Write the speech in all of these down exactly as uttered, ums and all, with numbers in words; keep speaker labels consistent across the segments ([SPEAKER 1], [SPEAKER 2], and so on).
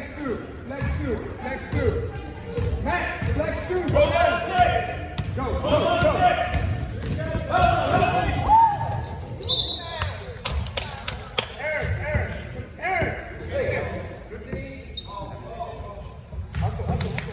[SPEAKER 1] Flex two. Flex two. Flex two. Max, flex two.
[SPEAKER 2] Go down, flex.
[SPEAKER 1] Go, go, go. Aaron, Aaron, Aaron. Hey, good D. Hustle, hustle, hustle.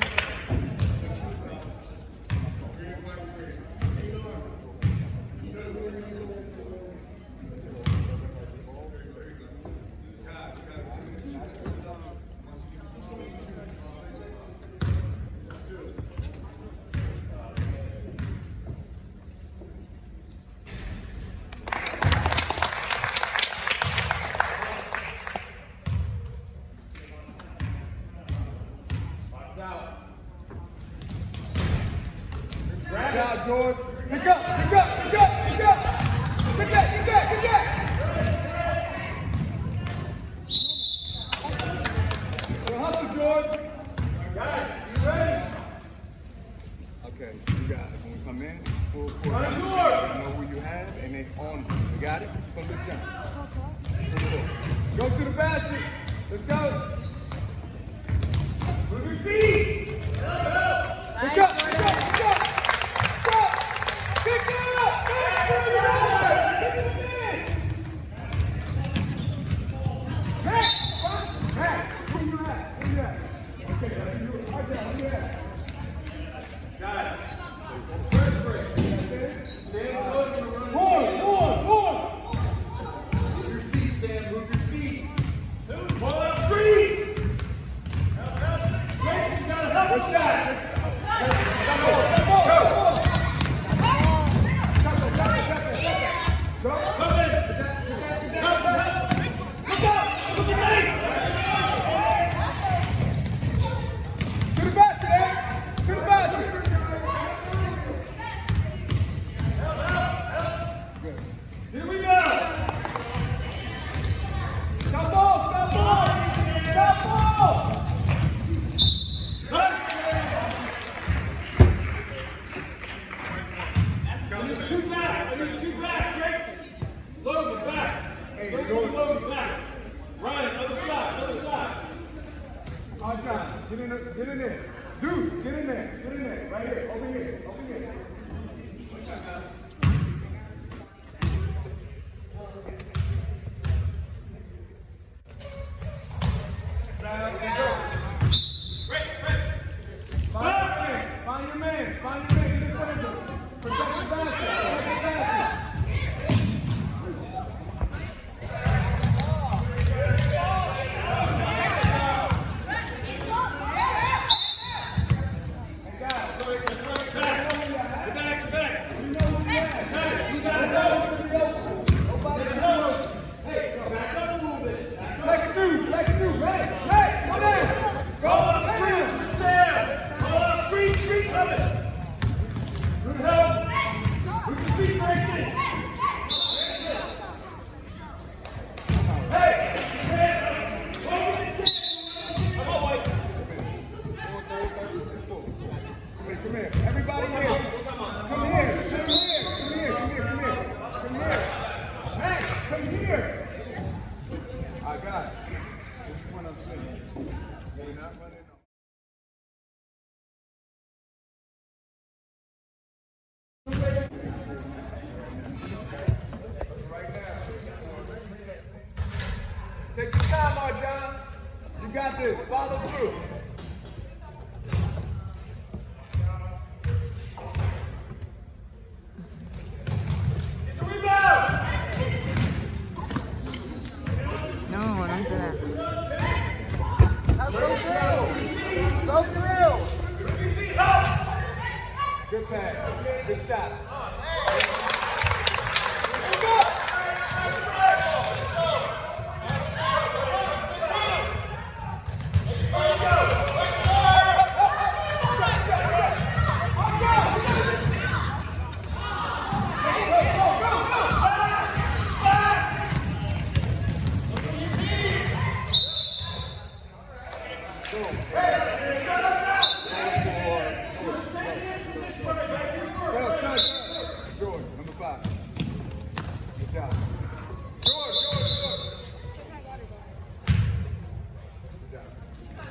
[SPEAKER 1] Good job, George. Pick up, pick up, pick up, pick up. Pick that, pick that, pick that. Good hustle, George. Guys, you ready? Okay, you got it. When we come in, it's full court. You know who you have, and it's on you. You got it? From the jump. Go to the basket. Let's go. Move your feet. Pick up, pick up, pick up. Pick it up! Pick it up! Hey! Hey! Where you at? Where you at? Okay, right there, where you at? Guys, first break. Sam, look, you're running. Forward, forward, forward! Move your feet, Sam, move your feet. Pull up, freeze! Mason, you gotta help us out. Go, go, go, go! Go! Come in! Look up! Look up! Look at me! To the basket, eh? To the basket! Help, help, help! Good. Here we go! Stop ball! Stop ball! Stop ball! I need two back! I need two back! Logan back. Hey, Logan, Logan back. Ryan, other side, other side. All right, get in there, get in there. Dude, get in there, get in there. Right here, over here, over here. Down, go. Break, break. Find your man, find your man, find your man. Get in front of him. Protect the basket, protect the basket. Take your time, Marjon. You got this. Follow through. Get the rebound.
[SPEAKER 3] No, don't do that.
[SPEAKER 1] Go through. Go through. Good pass. Good shot. Let's go. George, number five. Good job. George, George, George. Good job.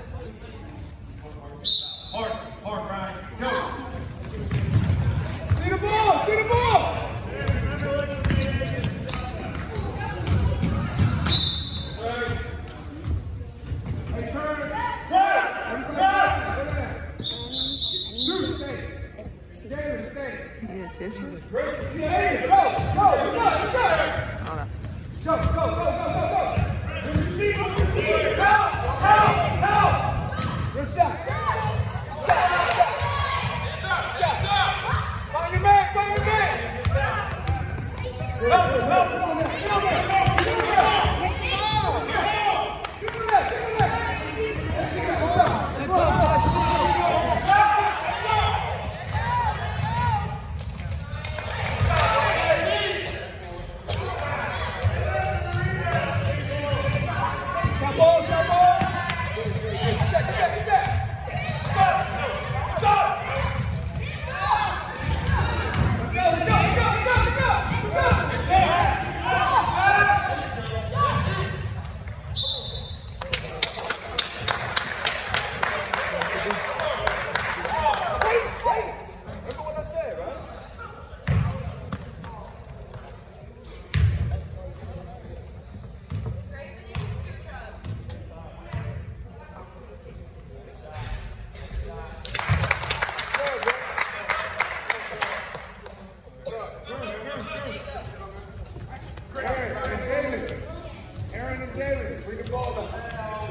[SPEAKER 1] David, bring the ball down.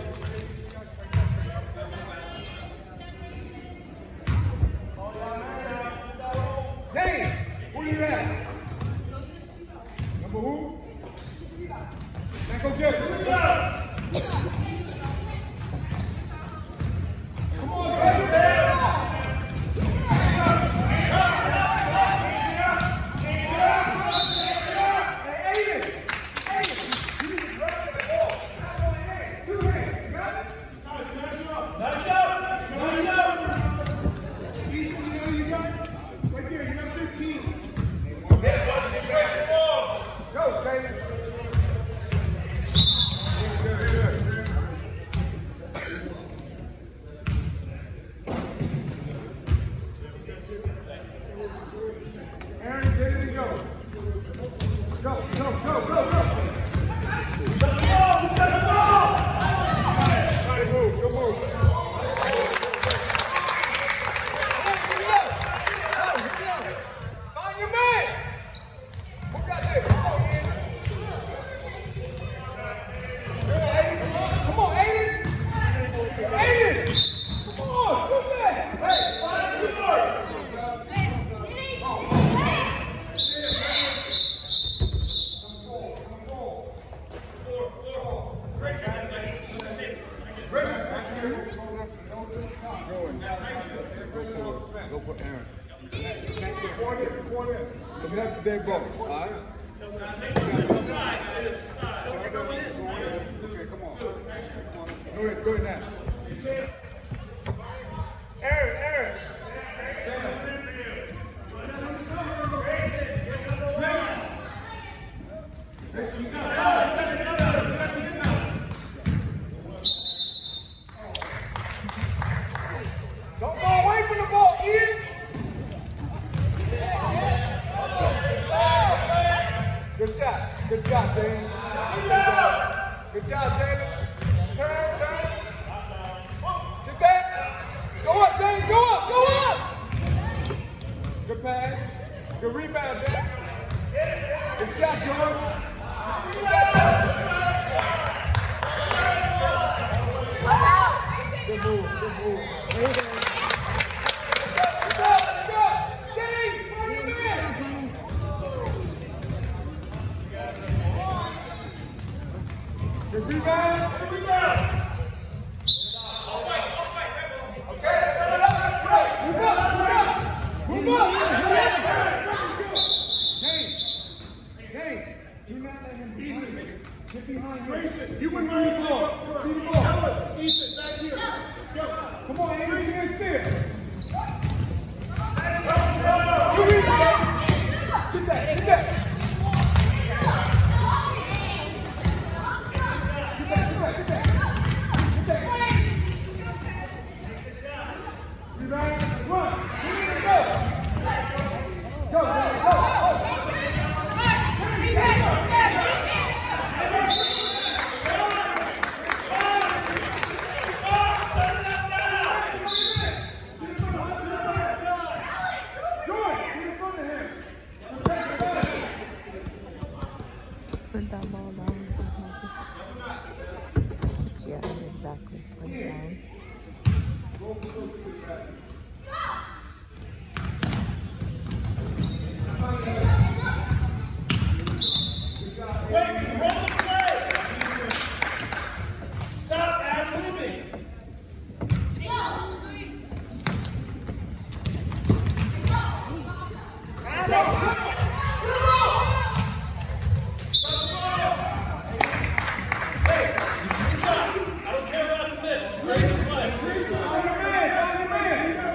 [SPEAKER 1] James, who you at? Number who? Now go get it. Come on, guys. Go for Aaron. The next day ball, all right? Okay, come on. Go ahead, go ahead now. Aaron, Aaron. Don't go away from the ball, Ian. Good shot. Good shot, David. Good job. Good job, David. Turn, turn. Get that. Go up, David. Go up. Go up. Good pass. Good rebound, David. Good shot, George. Good move. Good move. There you go. Good rebound, good rebound. Okay, set it up, that's right. Move up, move up, move up. James, James, do not let him beat him. Get behind him. Grayson, you win the ball. See the ball. Ellis, Ethan, back here. Come on, Andrew, stand still. You read that. Get that, get that.
[SPEAKER 3] Put that ball down. Yeah, exactly. Put it down.
[SPEAKER 2] Grayson, roll the play! Stop ad-libbing! I don't care about the miss. Grayson, play. Grayson, on your man, on your man.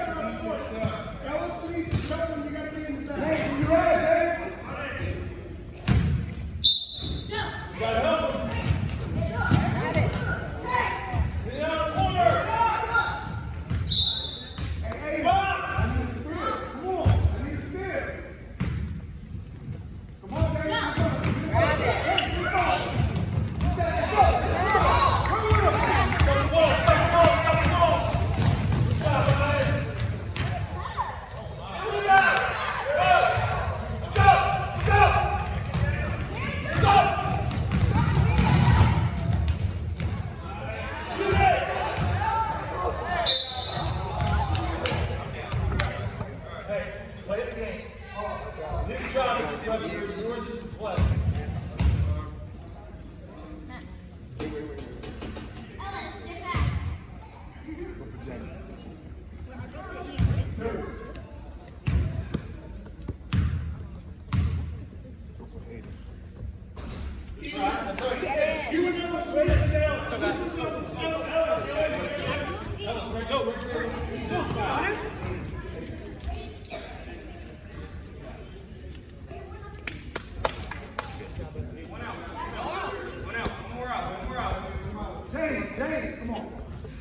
[SPEAKER 1] James, James, come on.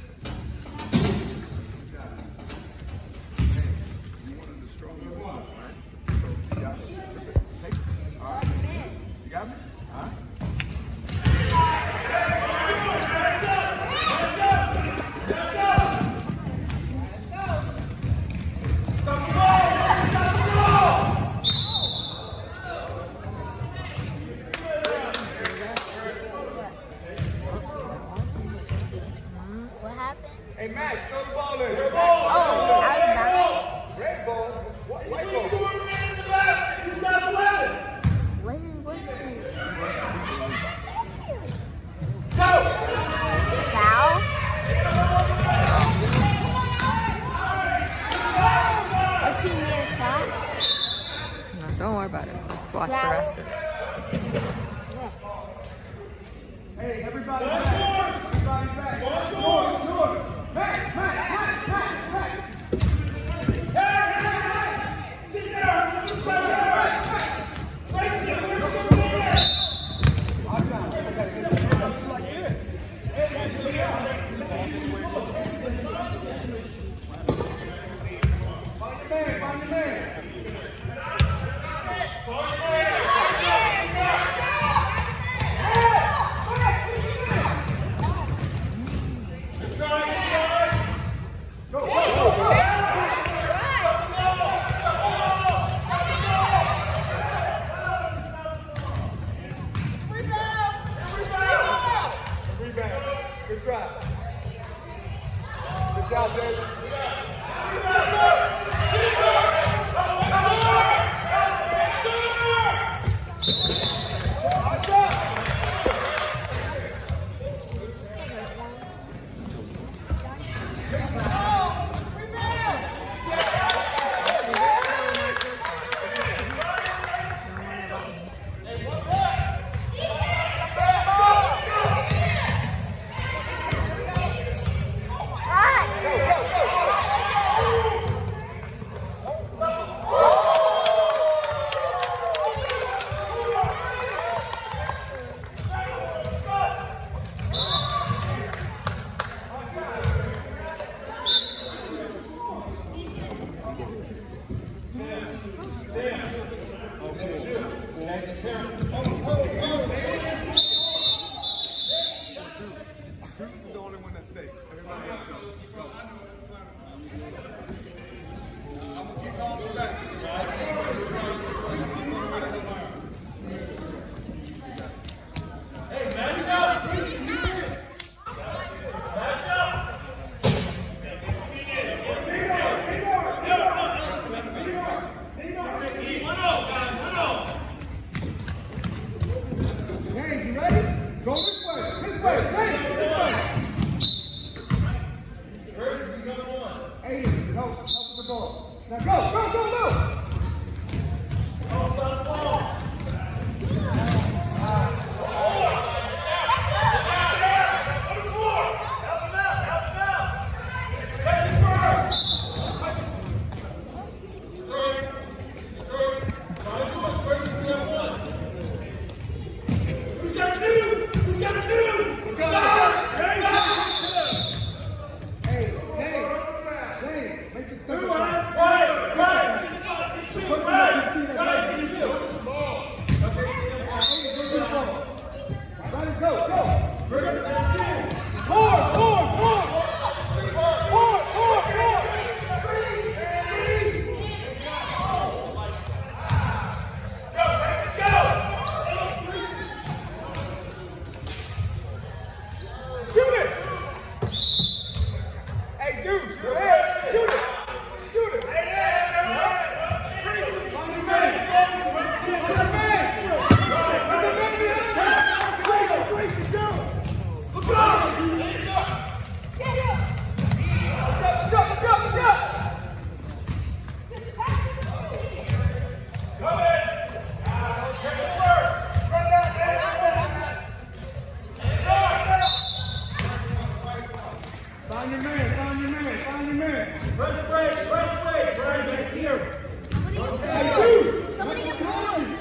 [SPEAKER 1] You wanted the strongest one, right? So you got it. Take it. All right. You got me? All right. Hey, Max, throw the ball in. Red ball.
[SPEAKER 3] Oh, out of bounds.
[SPEAKER 1] Red ball. White, white ball.
[SPEAKER 2] He's got eleven.
[SPEAKER 3] What is, what is this?
[SPEAKER 2] Go.
[SPEAKER 3] Foul? Our team made a shot?
[SPEAKER 4] No, don't worry about it. Let's watch the rest of it.
[SPEAKER 1] Hey, everybody back. Everybody back. North, north. Back, back, back, back, back. Hey, hey, hey. Get down. Get down. Race it. Race it. Watch out. I gotta get the hand up like this. Find the man. Find the man. Good try. Good job, David.
[SPEAKER 2] Right, right.
[SPEAKER 1] your man, find your man, find your man. Press break, press break, press here.
[SPEAKER 3] Somebody get one.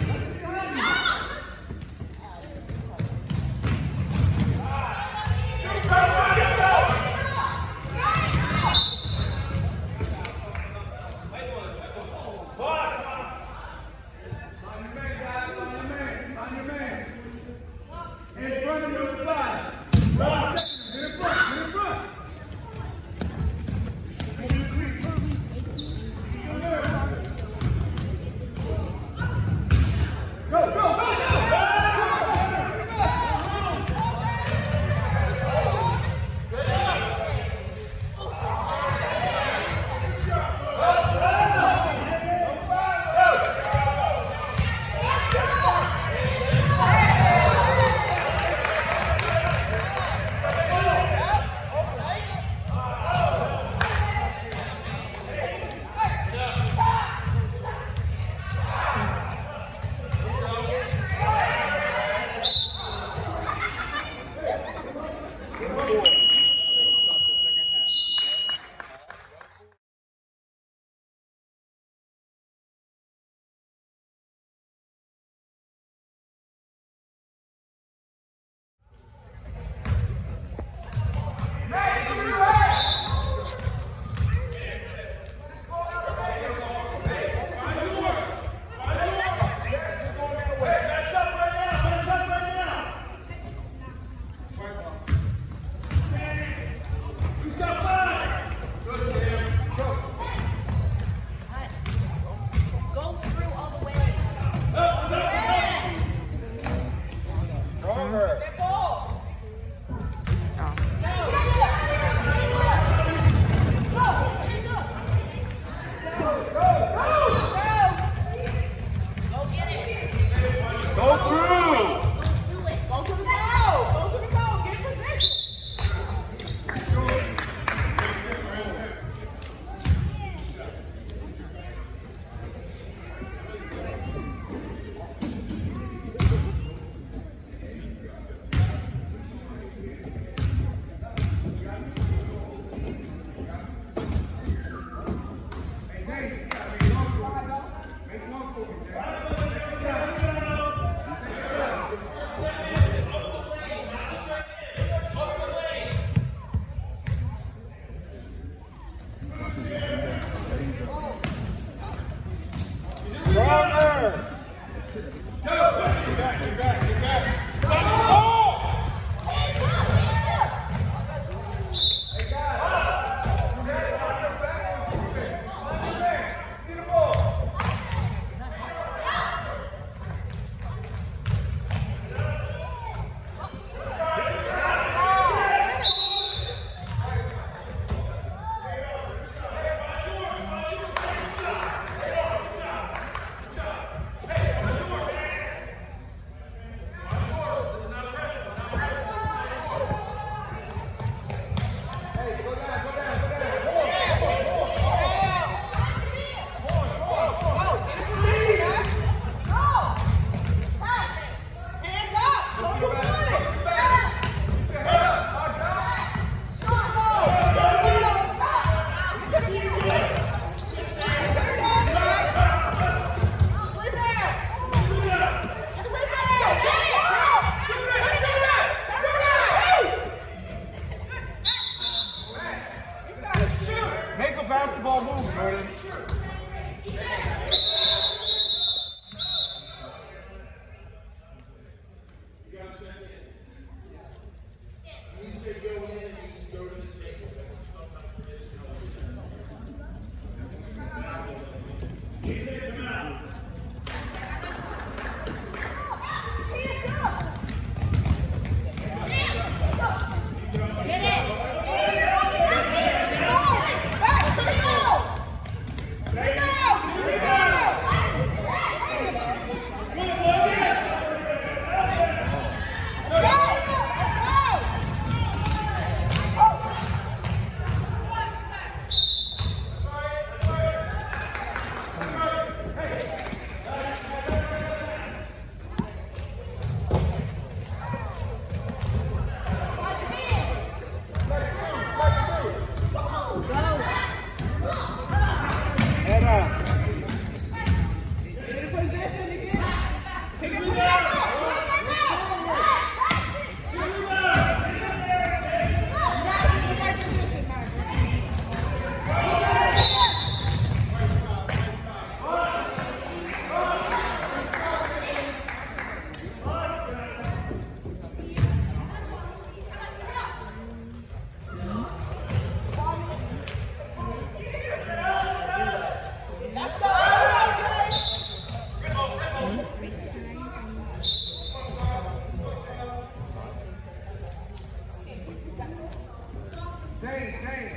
[SPEAKER 1] Dang, dang.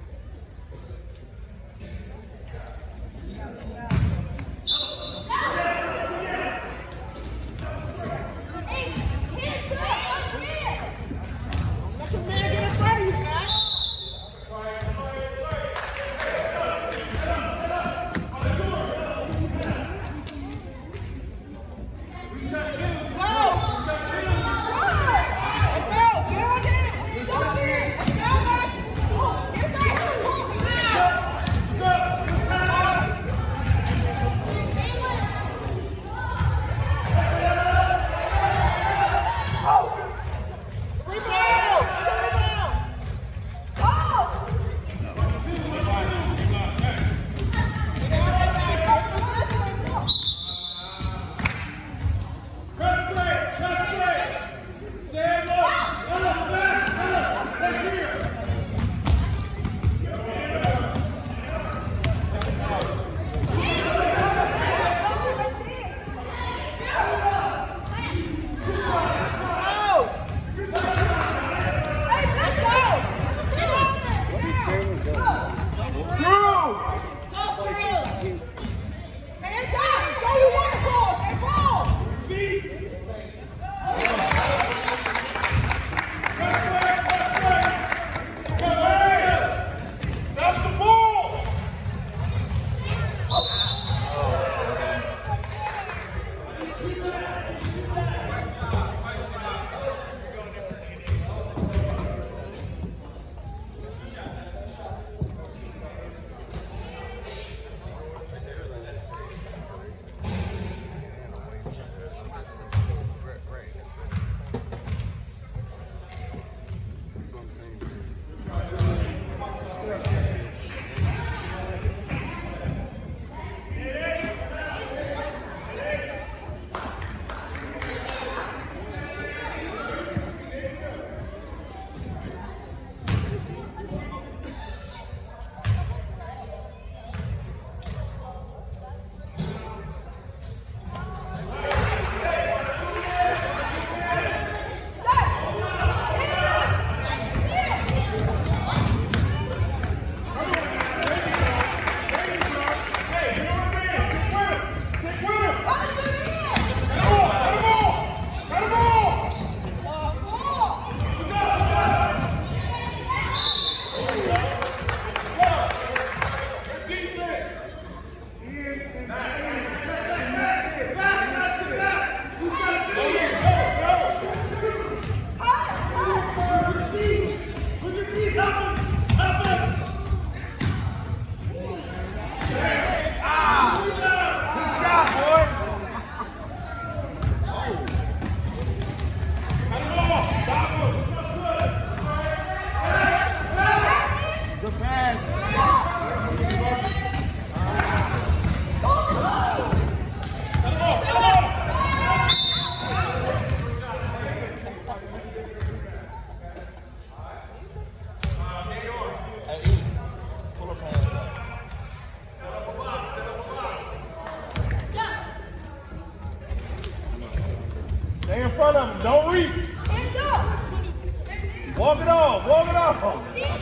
[SPEAKER 1] Stay in front of him. Don't reach.
[SPEAKER 2] Hands up.
[SPEAKER 1] Walk it off. Walk it off.
[SPEAKER 2] Get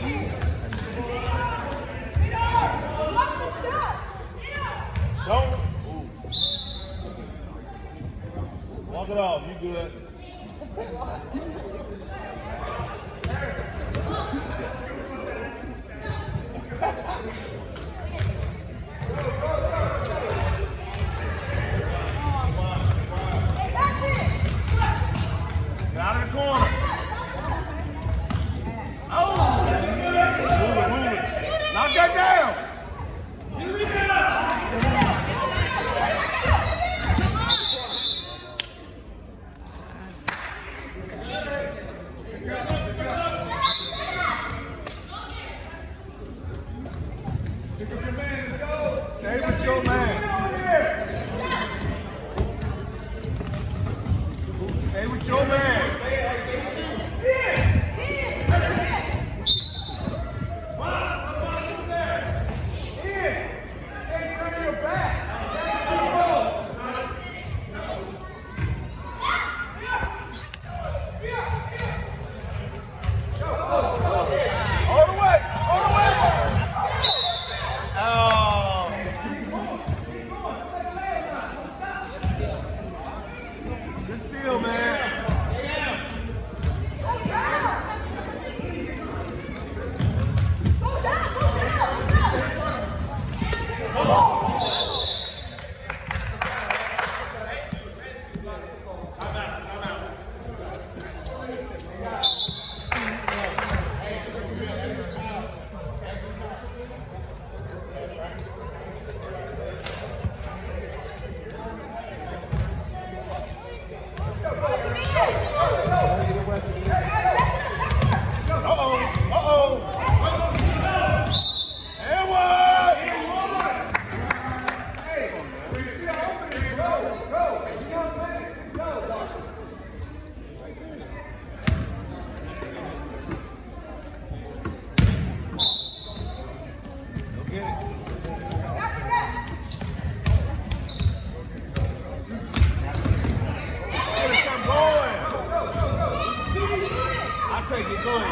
[SPEAKER 2] up. Block the shot. Get up.
[SPEAKER 1] Don't. Ooh. Walk it off. You good. Get out of the corner. Oh! Move it, move it. Knock that down.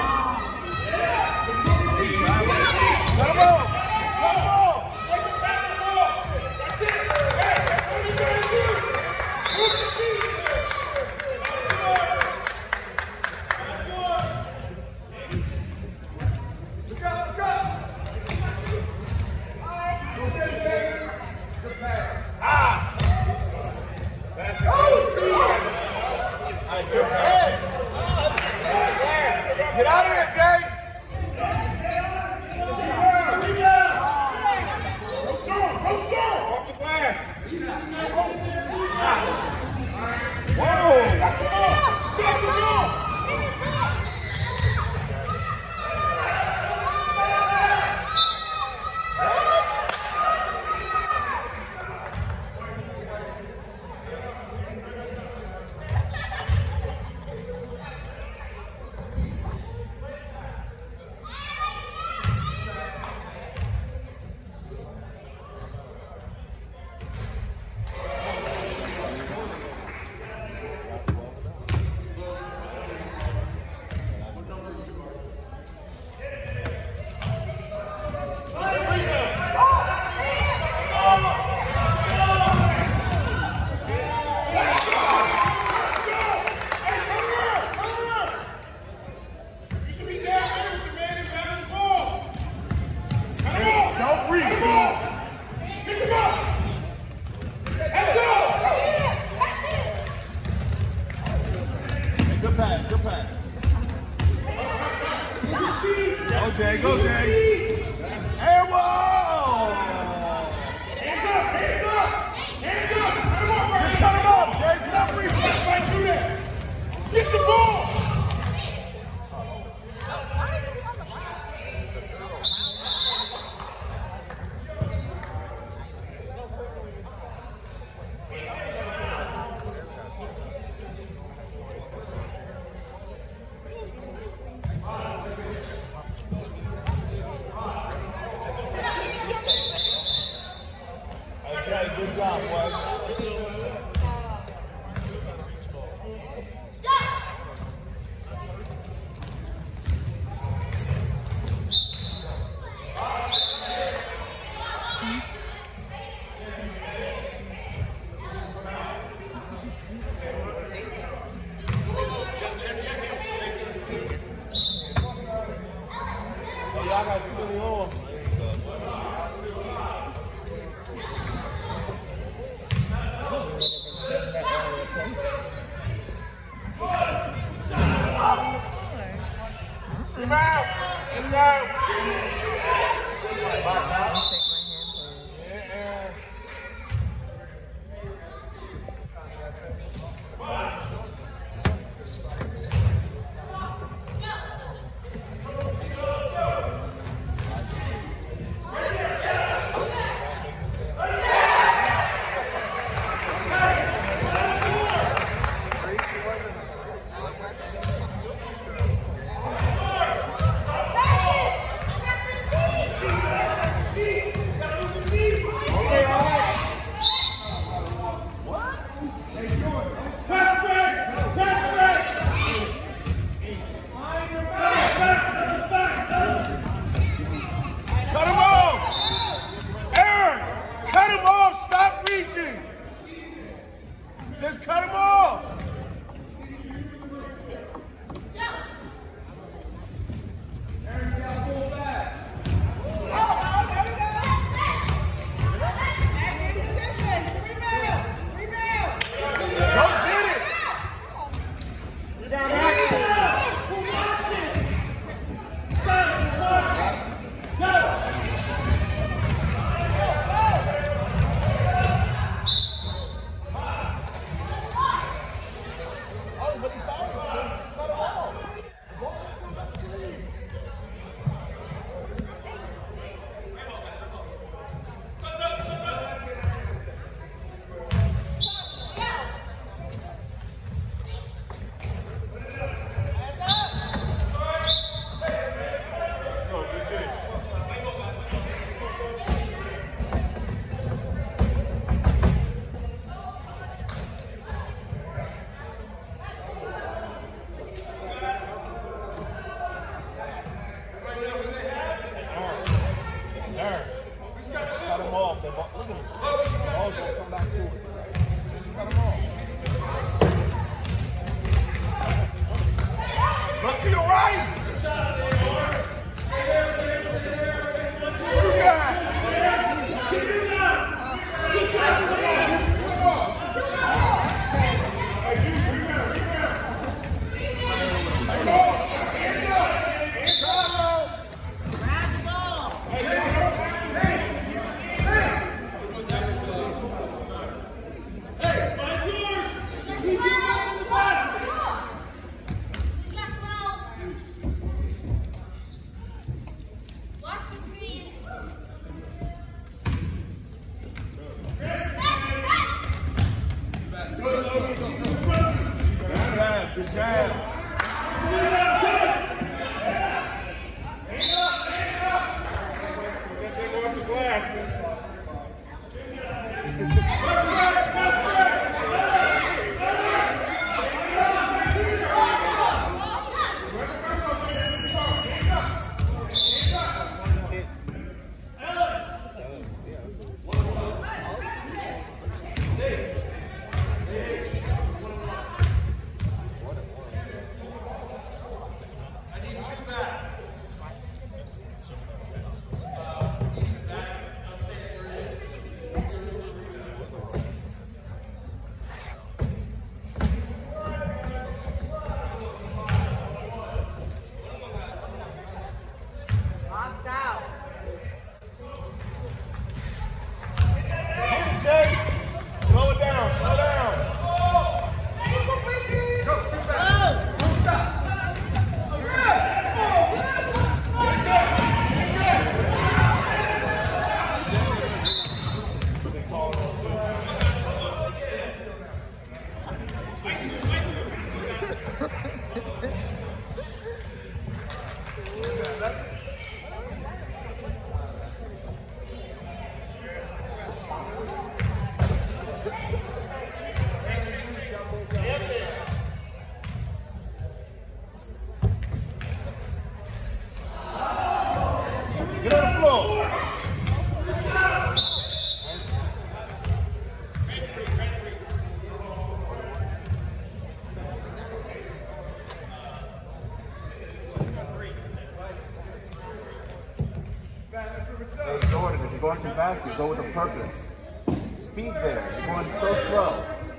[SPEAKER 1] Get out of here, Jay! Off the glass! Whoa! Good pass, good pass. Go, Jay, go, Jay. And whoa! Hands up, hands up, hands up. Just cut him off, Jay. It's not free. Right through there. Get the ball. Okay, good job, boy. Hey, y'all got too many on. Get out! Get out! Feet! ball. Look at him. The ball's going to come back to it. Just cut him off. Look to your right. Good job, Leon. Good job. Slow it down, slow down. Get on the floor. Hey Jordan, if you're going to the basket, go with a purpose. Speed there. You're going so slow.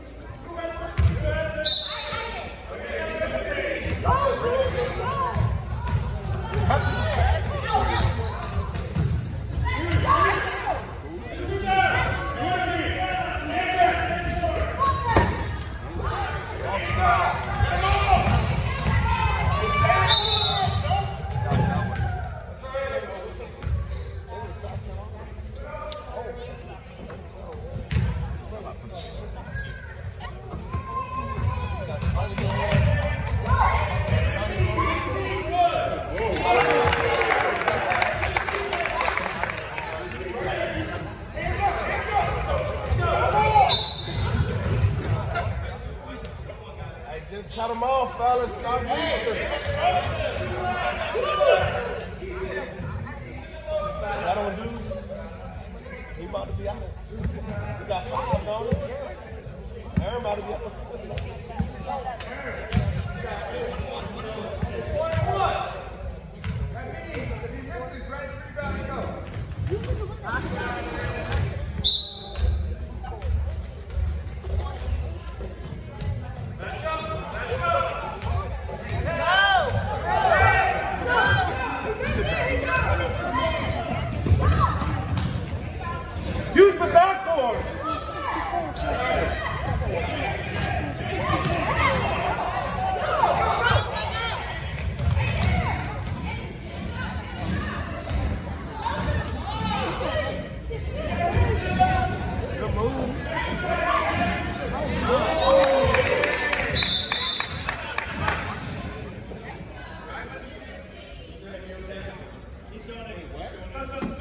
[SPEAKER 1] Just cut them off, fellas. Stop reaching. That don't do. He about to be out. We got five, don't we? Aaron about to be out. Use the backboard. Good move. He's going anywhere.